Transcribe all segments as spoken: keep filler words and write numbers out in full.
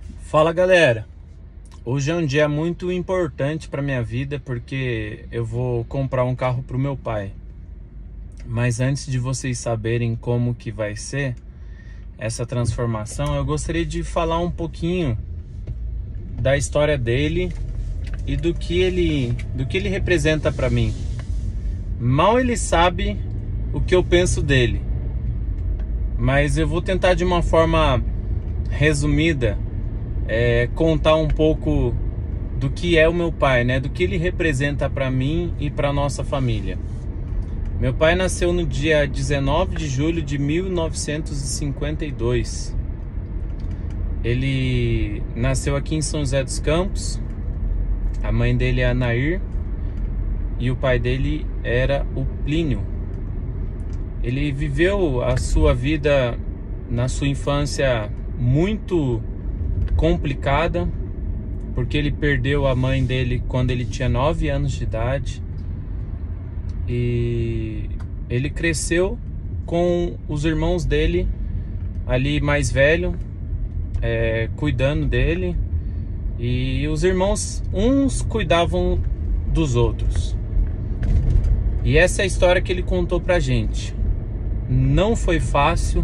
Fala galera, hoje é um dia muito importante para minha vida porque eu vou comprar um carro para o meu pai. Mas antes de vocês saberem como que vai ser essa transformação, eu gostaria de falar um pouquinho da história dele e do que ele, do que ele representa para mim. Mal ele sabe o que eu penso dele, mas eu vou tentar de uma forma resumida É, contar um pouco do que é o meu pai, né? Do que ele representa para mim e para nossa família. Meu pai nasceu no dia dezenove de julho de mil novecentos e cinquenta e dois. Ele nasceu aqui em São José dos Campos. A mãe dele é a Nair e o pai dele era o Plínio. Ele viveu a sua vida na sua infância muito complicada, porque ele perdeu a mãe dele quando ele tinha nove anos de idade, e ele cresceu com os irmãos dele ali mais velho, é, cuidando dele, e os irmãos uns cuidavam dos outros. E essa é a história que ele contou pra gente. Não foi fácil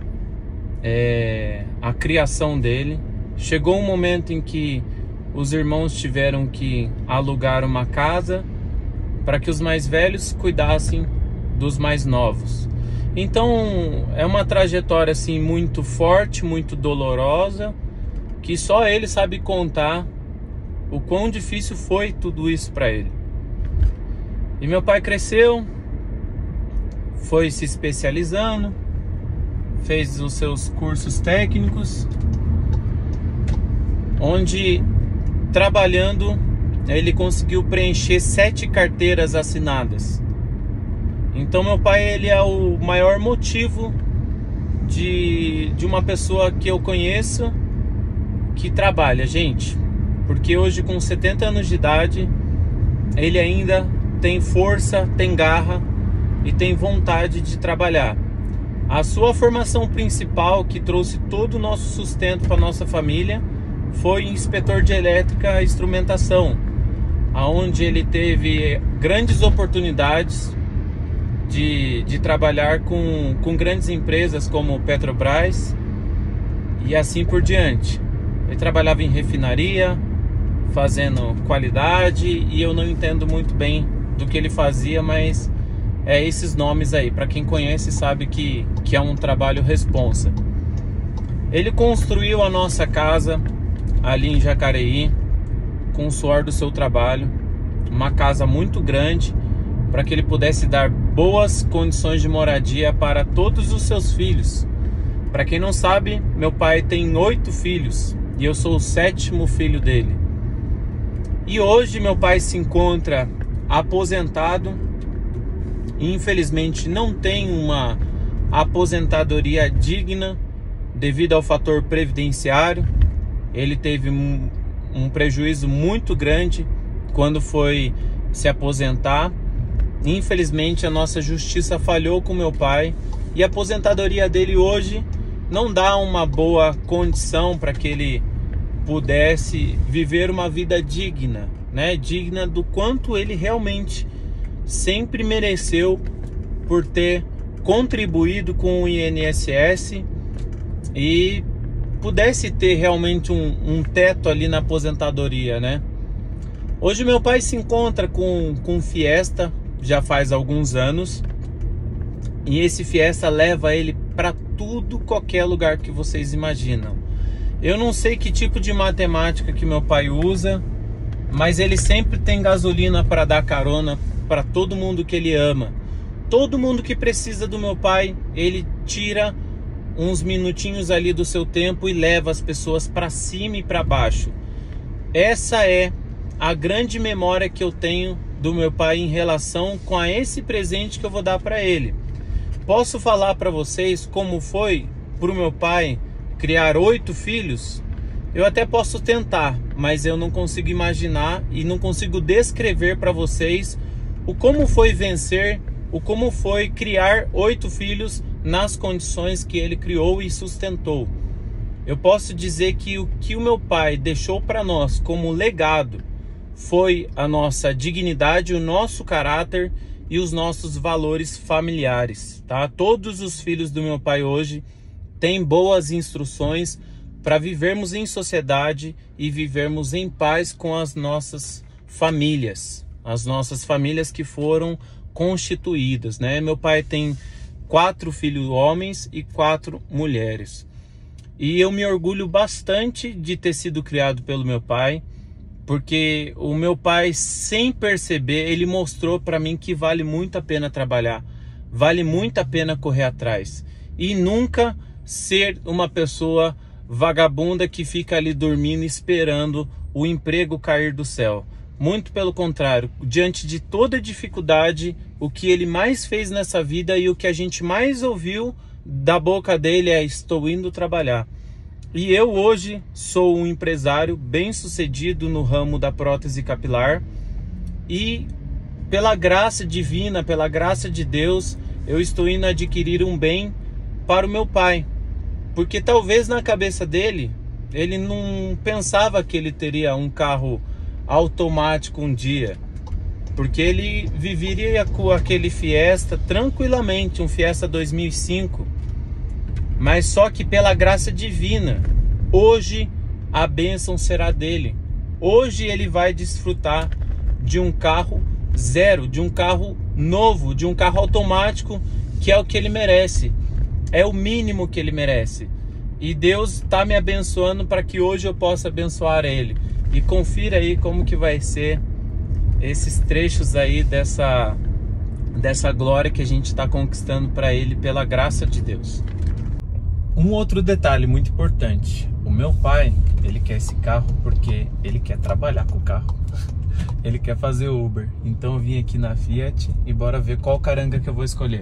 é, a criação dele. Chegou um momento em que os irmãos tiveram que alugar uma casa para que os mais velhos cuidassem dos mais novos. Então é uma trajetória assim muito forte, muito dolorosa, que só ele sabe contar o quão difícil foi tudo isso para ele. E meu pai cresceu, foi se especializando, fez os seus cursos técnicos, onde, trabalhando, ele conseguiu preencher sete carteiras assinadas. Então meu pai, ele é o maior motivo de, de uma pessoa que eu conheço que trabalha, gente. Porque hoje, com setenta anos de idade, ele ainda tem força, tem garra e tem vontade de trabalhar. A sua formação principal, que trouxe todo o nosso sustento para nossa família, foi inspetor de elétrica e instrumentação, aonde ele teve grandes oportunidades de, de trabalhar com, com grandes empresas como Petrobras e assim por diante. Ele trabalhava em refinaria, fazendo qualidade, e eu não entendo muito bem do que ele fazia, mas é esses nomes aí. Para quem conhece sabe que, que é um trabalho responsa. Ele construiu a nossa casa ali em Jacareí, com o suor do seu trabalho, uma casa muito grande, para que ele pudesse dar boas condições de moradia para todos os seus filhos. Para quem não sabe, meu pai tem oito filhos e eu sou o sétimo filho dele. E hoje meu pai se encontra aposentado e infelizmente não tem uma aposentadoria digna devido ao fator previdenciário. Ele teve um, um prejuízo muito grande quando foi se aposentar. Infelizmente a nossa justiça falhou com meu pai e a aposentadoria dele hoje não dá uma boa condição para que ele pudesse viver uma vida digna, né? Digna do quanto ele realmente sempre mereceu por ter contribuído com o I N S S e pudesse ter realmente um, um teto ali na aposentadoria, né? Hoje meu pai se encontra com, com Fiesta já faz alguns anos, e esse Fiesta leva ele para tudo, qualquer lugar que vocês imaginam. Eu não sei que tipo de matemática que meu pai usa, mas ele sempre tem gasolina para dar carona para todo mundo que ele ama. Todo mundo que precisa do meu pai, ele tira uns minutinhos ali do seu tempo e leva as pessoas para cima e para baixo. Essa é a grande memória que eu tenho do meu pai em relação com a esse presente que eu vou dar para ele. Posso falar para vocês como foi para o meu pai criar oito filhos? Eu até posso tentar, mas eu não consigo imaginar e não consigo descrever para vocês o como foi vencer, o como foi criar oito filhos nas condições que ele criou e sustentou. Eu posso dizer que o que o meu pai deixou para nós como legado foi a nossa dignidade, o nosso caráter e os nossos valores familiares, tá? Todos os filhos do meu pai hoje têm boas instruções para vivermos em sociedade e vivermos em paz com as nossas famílias, as nossas famílias que foram constituídas, né? Meu pai tem quatro filhos homens e quatro mulheres. E eu me orgulho bastante de ter sido criado pelo meu pai, porque o meu pai, sem perceber, ele mostrou para mim que vale muito a pena trabalhar, vale muito a pena correr atrás e nunca ser uma pessoa vagabunda que fica ali dormindo esperando o emprego cair do céu. Muito pelo contrário, diante de toda dificuldade, o que ele mais fez nessa vida e o que a gente mais ouviu da boca dele é: estou indo trabalhar. E eu hoje sou um empresário bem sucedido no ramo da prótese capilar e pela graça divina, pela graça de Deus, eu estou indo adquirir um bem para o meu pai. Porque talvez na cabeça dele, ele não pensava que ele teria um carro automático um dia. Porque ele viveria com aquele Fiesta tranquilamente, um Fiesta dois mil e cinco. Mas só que pela graça divina, hoje a bênção será dele. Hoje ele vai desfrutar de um carro zero, de um carro novo, de um carro automático, que é o que ele merece. É o mínimo que ele merece. E Deus está me abençoando para que hoje eu possa abençoar ele. E confira aí como que vai ser esses trechos aí dessa, dessa glória que a gente está conquistando para ele pela graça de Deus. Um outro detalhe muito importante. O meu pai, ele quer esse carro porque ele quer trabalhar com o carro. Ele quer fazer Uber. Então eu vim aqui na Fiat e bora ver qual caranga que eu vou escolher.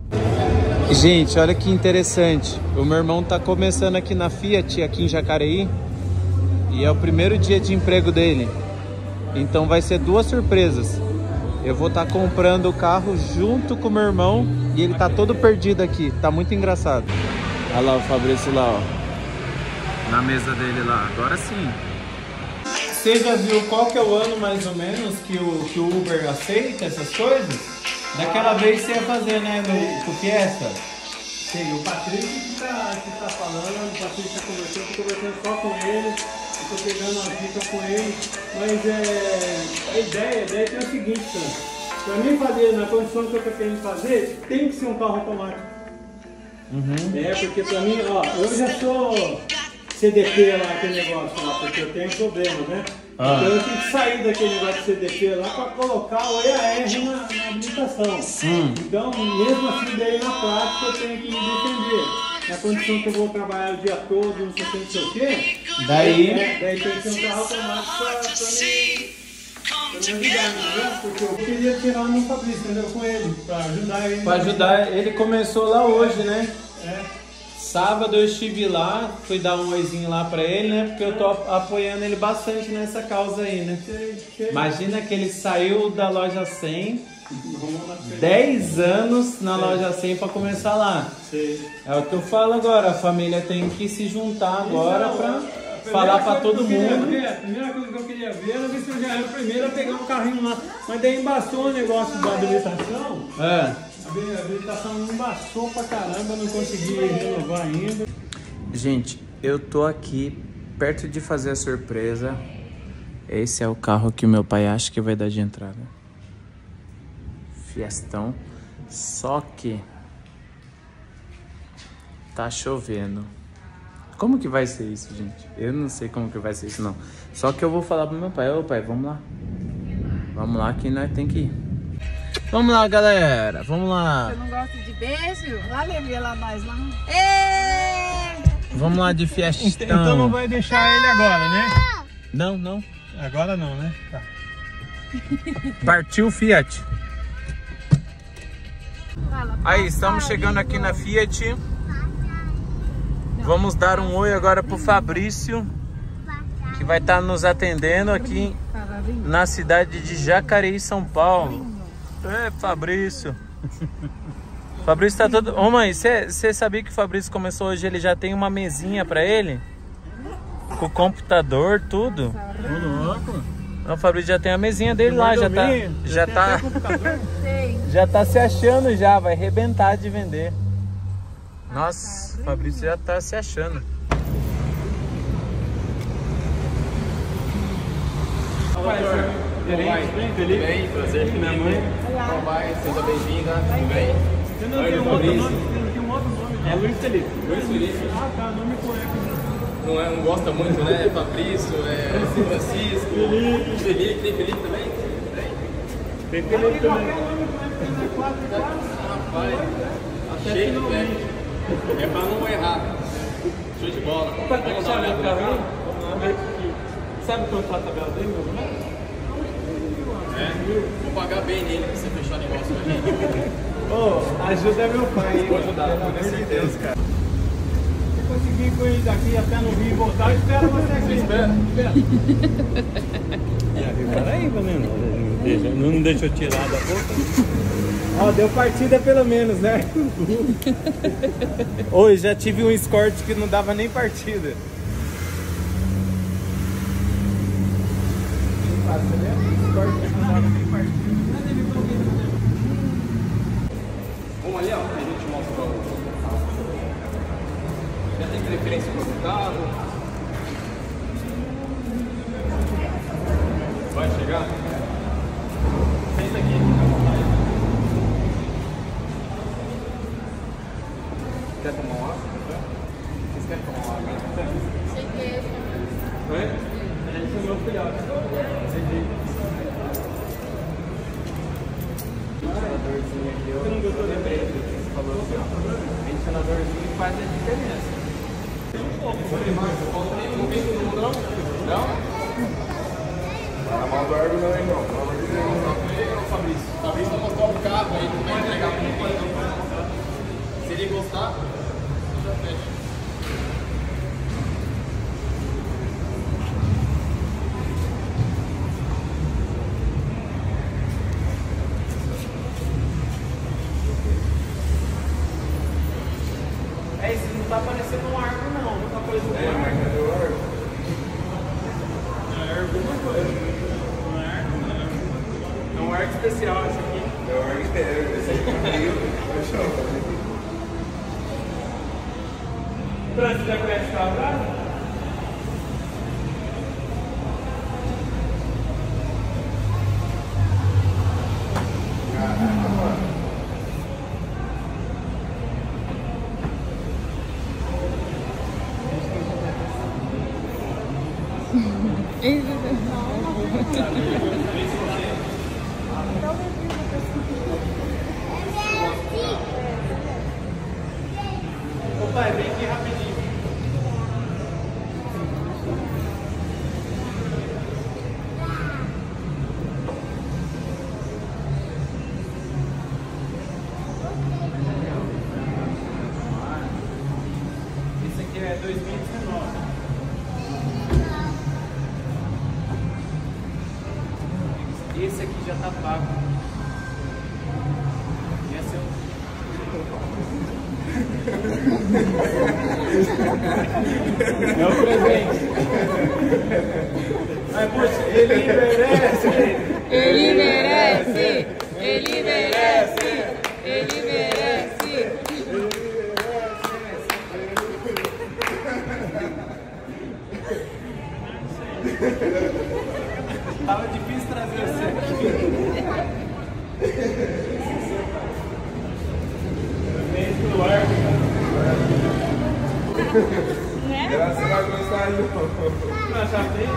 Gente, olha que interessante. O meu irmão tá começando aqui na Fiat, aqui em Jacareí. E é o primeiro dia de emprego dele. Então vai ser duas surpresas. Eu vou estar comprando o carro junto com o meu irmão. E ele tá todo perdido aqui. Tá muito engraçado. Olha lá o Fabrício lá, ó. Na mesa dele lá. Agora sim. Você já viu qual que é o ano mais ou menos que o, que o Uber aceita essas coisas? Daquela vez você ia fazer, né, no, no Fiesta? Sim, o Patrício que tá, que tá falando, o Patrício tá conversando, tô conversando só com ele, eu tô pegando uma dica com ele, mas é, a ideia, a ideia é o seguinte, cara, pra mim fazer, na condição que eu tô querendo fazer, tem que ser um carro automático. Uhum. É, porque pra mim, ó, eu já sou C D P lá, aquele negócio lá, porque eu tenho problema, né? Ah. Então eu tenho que sair daquele negócio de C D P lá para colocar o E A R na, na habilitação. Hum. Então, mesmo assim, daí na prática eu tenho que me defender. Na condição que eu vou trabalhar o dia todo, não sei o que, não sei o quê. Daí, é, daí tem que ter um carro automático para me, pra me ajudar, entendeu? Porque eu queria tirar no Fabrício, entendeu? Com ele, para ajudar ele. Para ajudar, ele começou lá hoje, né? É. Sábado eu estive lá, fui dar um oizinho lá pra ele, né? Porque eu tô apoiando ele bastante nessa causa aí, né? Imagina que ele saiu da loja cem, dez anos na loja cem pra começar lá. É o que eu falo agora, a família tem que se juntar agora pra falar pra todo mundo. Ver, a primeira coisa que eu queria ver era ver se eu já era o primeiro a pegar um carrinho lá. Mas daí embaçou o negócio da habilitação. É. A habilitação me embaçou pra caramba, não consegui renovar ainda. Gente, eu tô aqui perto de fazer a surpresa. Esse é o carro que o meu pai acha que vai dar de entrada. Fiestão. Só que tá chovendo. Como que vai ser isso, gente? Eu não sei como que vai ser isso, não. Só que eu vou falar pro meu pai. Ô pai, vamos lá. Vamos lá que nós tem que ir. Vamos lá, galera. Vamos lá. Você não gosta de beijo? Lá levei lá mais lá. Ei! Vamos lá de fiestão. Então não vai deixar ele agora, né? Não, não. Agora não, né? Tá. Partiu Fiat. Aí, estamos chegando aqui na Fiat. Vamos dar um oi agora pro Fabrício, que vai estar nos atendendo aqui na cidade de Jacareí, São Paulo. É, Fabrício. Fabrício tá todo... Ô mãe, você sabia que o Fabrício começou hoje, ele já tem uma mesinha pra ele? Com o computador, tudo. Ô, louco. O Fabrício já tem a mesinha dele lá, já tá... Já tá... Já tá se achando já, vai arrebentar de vender. Nossa, o Fabrício já tá se achando. Olá, bem, Felipe? Bem, prazer, Felipe. Minha mãe. Olá, seja bem-vinda, tudo bem? Você não tem um outro nome? Você tem um outro nome? É Luiz Felipe. Luiz Felipe. Ah, tá, nome correto. Não, é, não gosta muito, né? Fabrício, é Francisco, Felipe. Felipe. Tem Felipe também? Tem Felipe também. Rapaz, cheio de pé. É pra não errar. Show de bola. Vamos dar uma olhada no carro. Sabe quanto tá a tabela dele, meu irmão? É, vou pagar bem nele pra você fechar o negócio com a gente. Ô, ajuda meu pai, hein? Vou ajudar, com certeza, cara. Se conseguir com ele daqui até no Rio e voltar, eu espero você aqui. Espera. Peraí, menino. Não deixa, não deixa eu tirar da boca. Ó, deu partida pelo menos, né? Hoje já tive um escort que não dava nem partida. Vamos ali, ó, que a gente mostra o já tem preferência para o carro. Vai chegar? Senta aqui, fica à vontade. Quer tomar uma água? Vocês querem tomar uma água? Cheguei. Oi? A gente é meu filhote. Ventiladorzinho aqui, eu não gostou da empresa. Você falou assim, ó. Ventiladorzinho faz a diferença. Não vem todo mundo não? Não? Não é mal do Argo não, irmão. Pelo amor de Deus. Fabrício. Fabrício vai mostrar o carro aí, como vai entregar para ele. Se ele gostar, já fecha. É, isso não tá parecendo um arco não, não tá parecendo É, um arco. mas cadê o Argo? É alguma coisa. Não é arco, não. É um arco especial esse aqui. É o Argo inteiro. Esse aí tá meio... Trânsito já conhece o carro lá? Ô pai, vem aqui rapidinho. Esse aqui é dois mil e dezenove. Esse aqui já tá pago. Esse é o... É o presente. Mas, poxa, ele merece. Ele merece! Ele merece! Ele merece! Tava difícil trazer você aqui. Ela você vai gostar aí, não. Mas já tem?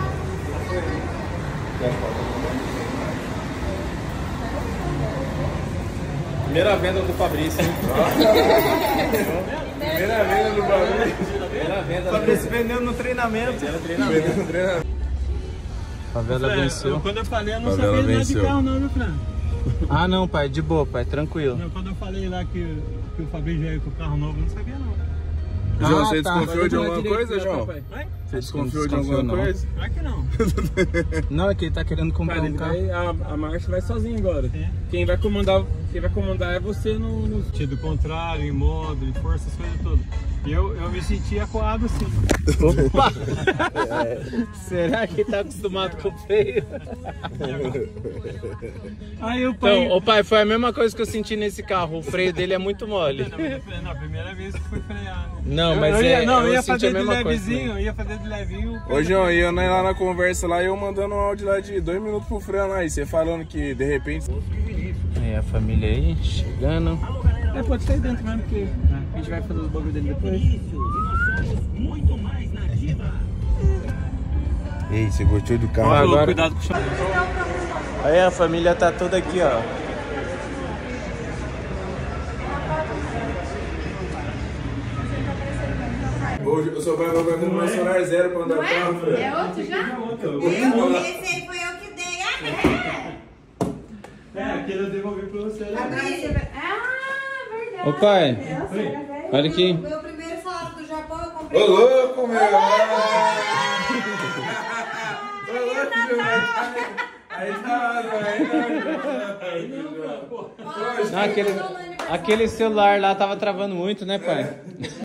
Primeira venda do Fabrício, hein? Primeira venda do bagulho. Primeira venda. Fabrício vendeu no treinamento. Vendendo treinamento. Vendendo treinamento. Favela É, venceu. eu- quando eu falei, eu não Favela sabia nada de venceu. carro não, viu, Fran? Ah não, pai, de boa, pai, tranquilo. Não, quando eu falei lá que, que o Fabrício ia com o carro novo, eu não sabia não. João, Ah, você tá. desconfiou de Vai alguma direito, coisa, né, João? papai? Oi? Você Você Acho que não desconfiou de desconfiou, alguma não. coisa? Claro que não. Não, é que ele tá querendo comprar Cara, um ele carro. vai, a, a marcha vai sozinha agora. É. Quem vai comandar, quem vai comandar é você no, no... Sentido contrário, em modo, em força, essas coisas todas. E eu, eu me senti acuado assim. Opa! Será que tá acostumado com o freio? Aí o pai. Então, ô pai, foi a mesma coisa que eu senti nesse carro. O freio dele é muito mole. Não, a primeira vez que fui frear, né? Não, Eu- mas eu ia, é, não, eu eu ia senti fazer a de mesma coisa levezinho, também. eu ia fazer de levinho. Ô, João, e eu né, lá na conversa lá, eu mandando um áudio lá de dois minutos pro freio lá, e você falando que de repente. Aí a família aí, chegando. É, pode sair dentro mesmo, porque a gente vai fazer os bagulho dele depois. Ei, você gostou do carro? Ó, agora- Cuidado com o chão. Aí a família tá toda aqui, ó. Hoje o seu pai vai comprar um celular zero pra andar Não carro, é? filho. É outro já? Eu, esse aí foi eu que dei. Ah, É, aquele eu devolvi pra você. é? Né? Agora você vai- Ah, verdade. Ô pai, Nossa, era velho. olha aqui. Meu primeiro salário do Japão eu comprei. Ô, louco, meu! Aí tá, aí tá. Não, aquele, aquele celular lá tava travando muito, né, pai?